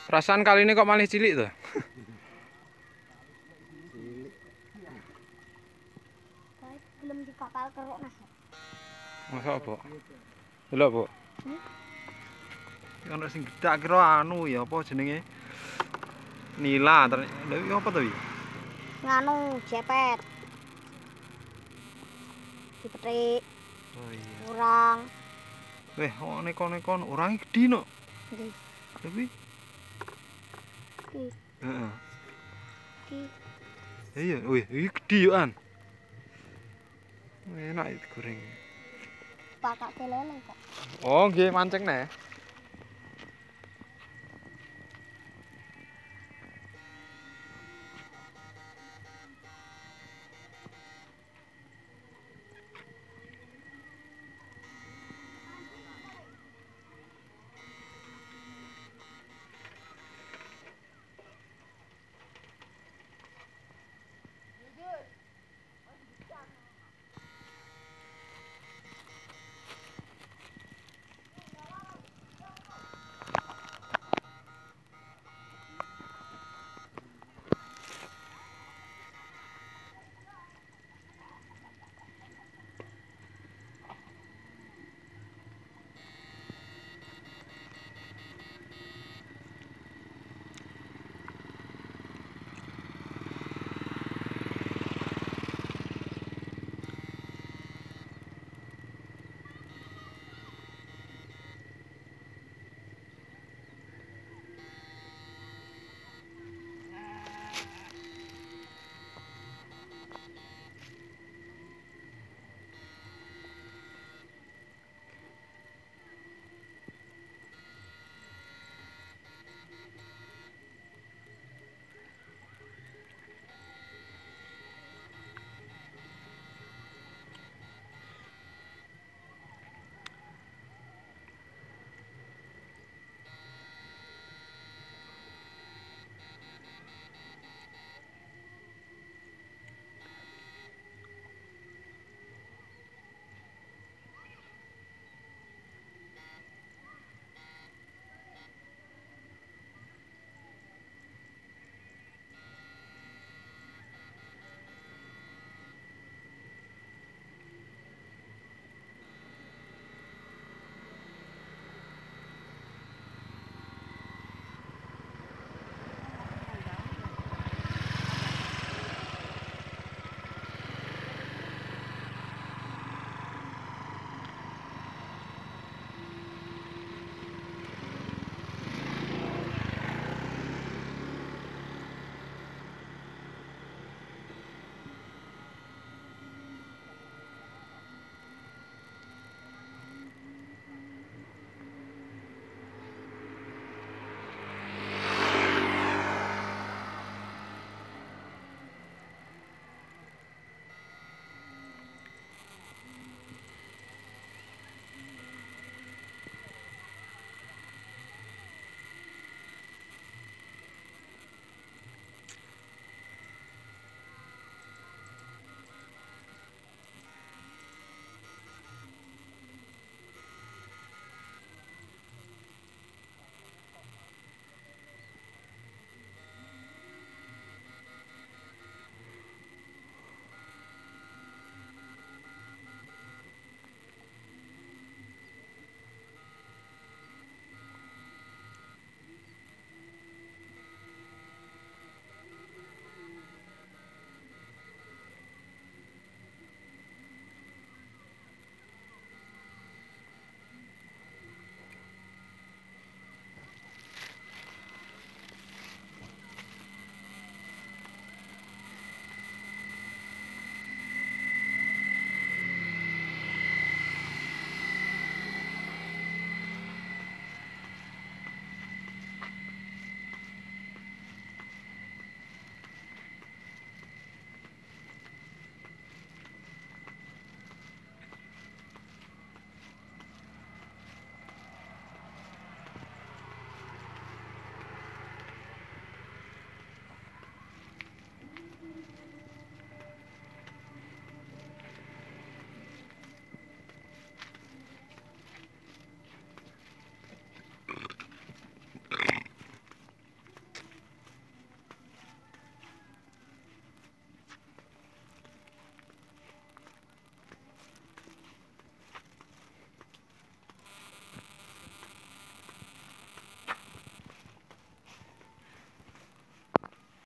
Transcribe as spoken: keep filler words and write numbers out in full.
Perasaan kali ini kok malah cilik tuh. Cilik. Belum di kapal keruk Mas. Masa apa? Lho, Bu. Hmm? Ono sing gedak kira anu ya apa jenenge? Nila, lha iki apa to iki? Nganu jepet. Dipetik. Oh iya. Kurang. Weh, kok neko-neko orang gede no. Nggih. Tapi Ki. heeh. Ki. Iya, wih, iki gede yo an. Enak itu goreng. Pakake lele kok. Oh, nggih mancing neh.